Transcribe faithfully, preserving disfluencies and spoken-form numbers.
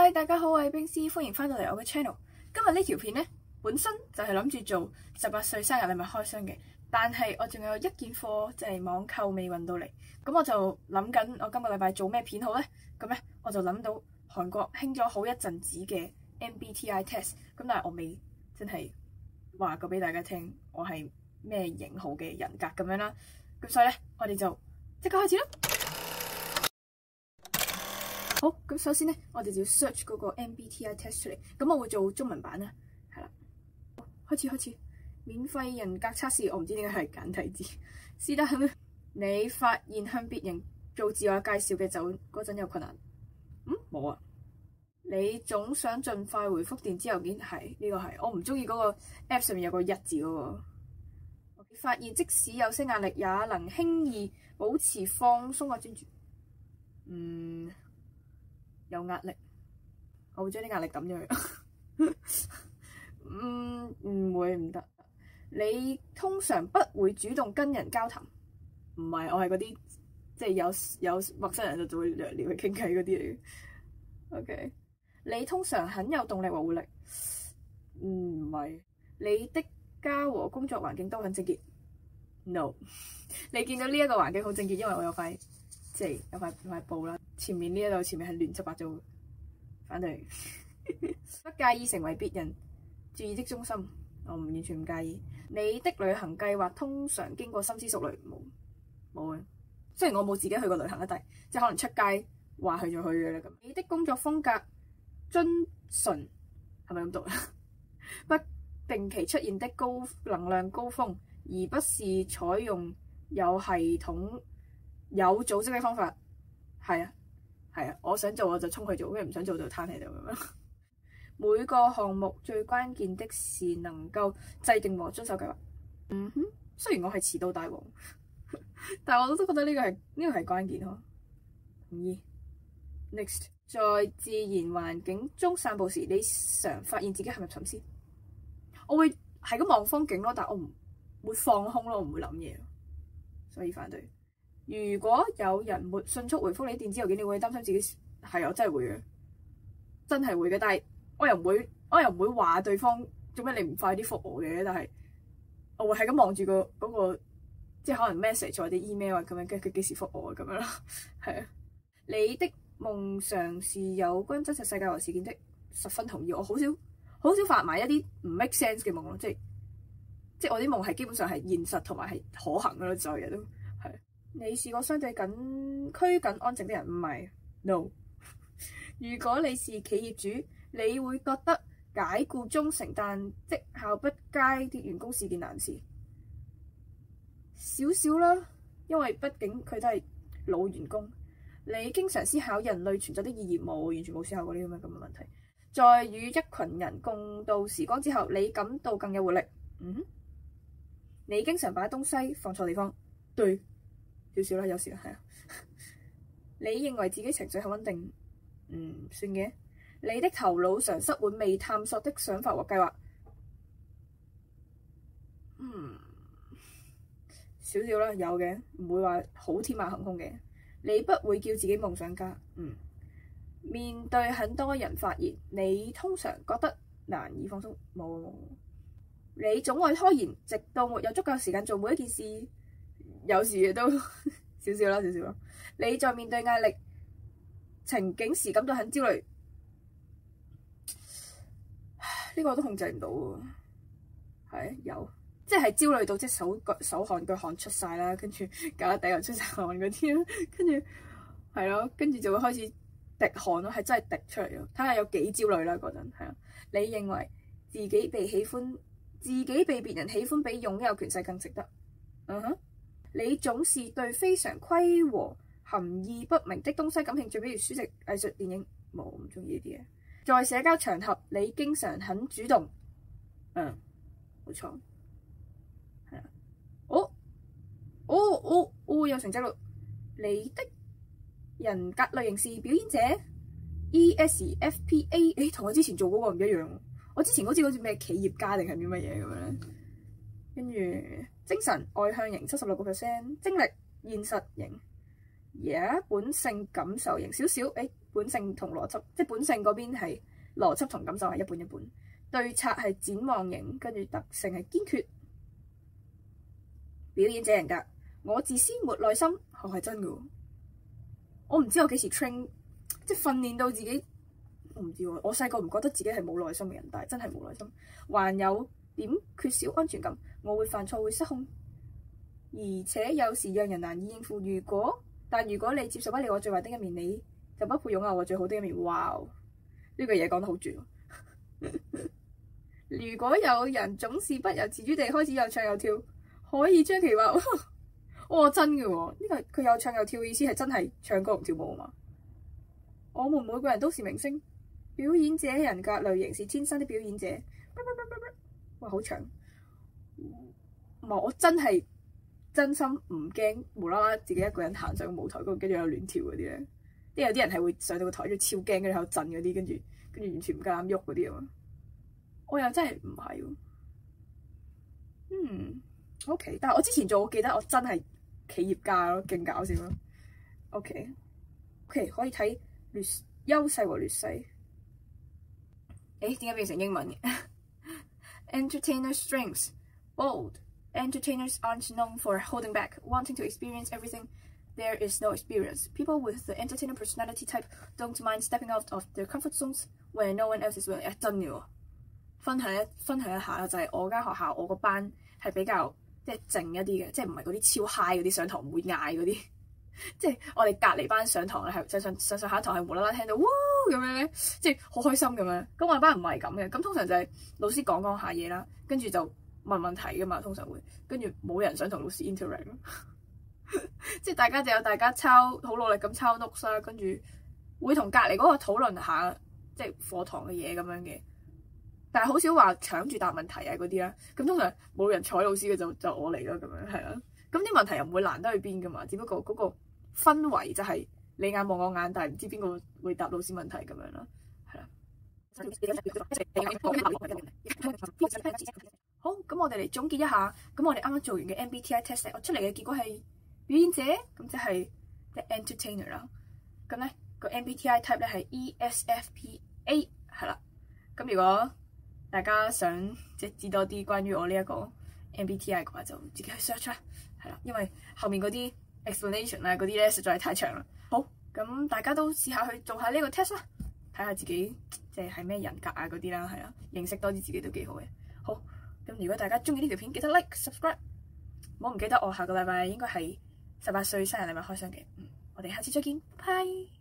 Hi， 大家好，我係冰絲，歡迎翻到嚟我嘅 channel。今日呢條片呢，本身就係諗住做十八歲生日禮物開箱嘅，但係我仲有一件貨就係網購未運到嚟，咁我就諗緊我今個禮拜做咩片好呢？咁呢，我就諗到韓國興咗好一陣子嘅 M B T I test，咁但係我未真係話過俾大家聽我係咩型號嘅人格咁樣啦，咁所以呢，我哋就即刻開始啦。好，咁首先咧，我哋就要 search 嗰個 M B T I test 出嚟。咁我會做中文版啦，係啦。開始開始，免費人格測試，我唔知點解係簡體字。是但係你發現向別人做自我介紹嘅就嗰陣有困難？嗯，冇啊。你總想盡快回覆電子郵件，係呢個係我唔中意嗰個 app 上面有個一字嗰個。你發現即使有些壓力，也能輕易保持放鬆或專注。嗯。有壓力，我會將啲壓力抌咗佢。嗯，唔會唔得。你通常不會主動跟人交談，唔係，我係嗰啲即係有有陌生人就就會聊聊去傾偈嗰啲嚟嘅。OK， 你通常很有動力和活力，唔係。你的家和工作環境都很整潔 ，no。你見到呢一個環境好整潔，因為我有塊。即係有塊有塊布啦，前面呢一度前面係亂七八糟，反對。不介意成為別人注意的中心，我唔完全唔介意。你的旅行計劃通常經過深思熟慮，冇冇嘅。雖然我冇自己去過旅行啦，但係即係可能出街話去就去嘅啦咁。你的工作風格遵循係咪咁讀啊？不定期出現的高能量高峰，而不是採用有系統。有組織嘅方法，係啊，係啊，我想做我就衝去做，跟住唔想做就攤喺度咁樣。每個項目最關鍵的是能夠制定和遵守計劃。嗯哼，雖然我係遲到大王，但係我都覺得呢個係呢個係關鍵呵。同意。Next， 在自然環境中散步時，你常發現自己陷入沉思。我會係咁望風景咯，但係我唔會放空咯，我唔會諗嘢，所以反對。如果有人沒迅速回覆你電子郵件，你會擔心自己係我真係會嘅，真係會嘅。但係我又唔會，我又唔會話對方做咩你唔快啲覆我嘅。但係我會係咁望住個嗰個，即係可能 message 或者 email 啊咁樣，跟住佢幾時覆我啊咁樣咯。係啊，你的夢想是有關真實世界和事件的，十分同意。我好少好少發埋一啲唔 make sense 嘅夢咯，即係即係我啲夢係基本上係現實同埋係可行嘅咯，所有嘢都係。你試過相對緊拘謹安靜的人？唔係 ，no。如果你是企業主，你會覺得解僱忠誠但績效不佳的員工是件難事。少少啦，因為畢竟佢都係老員工。你經常思考人類存在的意義，冇，完全冇思考過呢啲咁嘅問題。在與一群人共度時光之後，你感到更有活力。嗯，你經常把東西放錯地方，對。少少啦，有時係啊。你認為自己情緒很穩定，嗯，算嘅。你的頭腦常塞滿未探索的想法和計劃，嗯，少少啦，有嘅，唔會話好天馬行空嘅。你不會叫自己夢想家，嗯。面對很多人發言，你通常覺得難以放鬆，冇。你總愛拖延，直到沒有足夠時間做每一件事。有時亦都少少啦，少少啦。你在面對壓力情景時感到很焦慮，呢、這個我都控制唔到喎。係有，即係焦慮到即係手腳手汗腳汗出晒啦，跟住腳底又出晒汗嗰啲啦，跟住係咯，跟住就會開始滴汗咯，係真係滴出嚟咯。睇下有幾焦慮啦嗰陣，係啊。你認為自己被喜歡，自己被別人喜歡比擁有權勢更值得？嗯哼。你總是對非常規和含義不明的東西感興趣，比如書籍、藝術、電影，冇唔中意呢啲嘢。在社交場合，你經常很主動，嗯，冇錯，係啊。哦，哦，哦，哦，有成績咯。你的人格類型是表演者 ，E S F P A， 誒，同我之前做嗰個唔一樣。我之前好似好似咩企業家定係啲乜嘢咁樣咧，跟住。精神外向型七十六個 percent， 精力現實型，嘢、yeah, 本性感受型少少，誒本性同邏輯，即係本性嗰邊係邏輯同感受係一半一半。對策係展望型，跟住特性係堅決。表演者人格，我自私沒內心，我、哦、係真嘅喎。我唔知我幾時 train，即係訓練到自己。我唔知喎，我細個唔覺得自己係冇內心嘅人，但係真係冇內心。還有點缺少安全感，我會犯錯會失控，而且有時讓人難以應付。如果但如果你接受不了我最壞的一面，你就不配擁有我最好的一面。哇！呢句嘢講得好絕。如果有人總是不由自主地開始又唱又跳，可以將其話，哇真嘅喎，呢個佢又唱又跳嘅意思係真係唱歌同跳舞啊嘛。我們每個人都是明星。表演者人格類型是天生的表演者。哇，好長。唔係，我真係真心唔驚無啦啦自己一個人行上個舞台嗰度，跟住有亂跳嗰啲咧。即係有啲人係會上到個台度超驚，跟住喺度震嗰啲，跟住跟住完全唔夠膽喐嗰啲啊嘛。我又真係唔係喎。嗯 ，OK，但係我之前做，我記得我真係企業家咯，勁搞笑咯。OK，OK，、okay. okay, 可以睇劣優勢和劣勢。誒，點解變成英文嘅？Entertainer strengths bold. Entertainers aren't known for holding back, wanting to experience everything. There is no experience. People with the entertainer personality type don't mind stepping out of their comfort zones when no one else is willing. 誒，真嘅喎，分享一分享一下啦，就係、是、我間學校我個班係比較即係靜一啲嘅，即係唔係嗰啲超 high 嗰啲上堂唔會嗌嗰啲。即係我哋隔離班上堂咧，係上上上上下一堂係無啦啦聽到哇咁樣咧，即係好開心咁樣。咁我哋班唔係咁嘅，咁通常就係老師講講下嘢啦，跟住就問問題噶嘛，通常會跟住冇人想同老師 interact 咯。即係大家就有大家抄好努力咁抄 notes 啦，跟住會同隔離嗰個討論下即係課堂嘅嘢咁樣嘅，但係好少話搶住答問題啊嗰啲啦。咁通常冇人睬老師嘅就就我嚟咯，咁樣係啦。咁啲問題又唔會難得去邊噶嘛，只不過嗰個氛圍就係你眼望我眼，但係唔知邊個會答老師問題咁樣啦，係啦。好，咁我哋嚟總結一下，咁我哋啱啱做完嘅 M B T I test，我出嚟嘅結果係表演者，咁即係即係 entertainer 啦。咁咧個 M B T I type 咧係 E S F P A 係啦。咁如果大家想即係知多啲關於我呢一個 M B T I 嘅話，就自己去 search 啦。係啦，因為後面嗰啲 explanation 啊嗰啲咧實在係太長啦。好，咁大家都試下去做下呢個 test 啦，睇下自己即係係咩人格啊嗰啲啦，係啦，認識多啲自己都幾好嘅。好，咁如果大家中意呢條片，記得 like subscribe。唔好唔記得我下個禮拜應該係十八歲生日禮物開箱嘅。嗯，我哋下次再見，拜拜。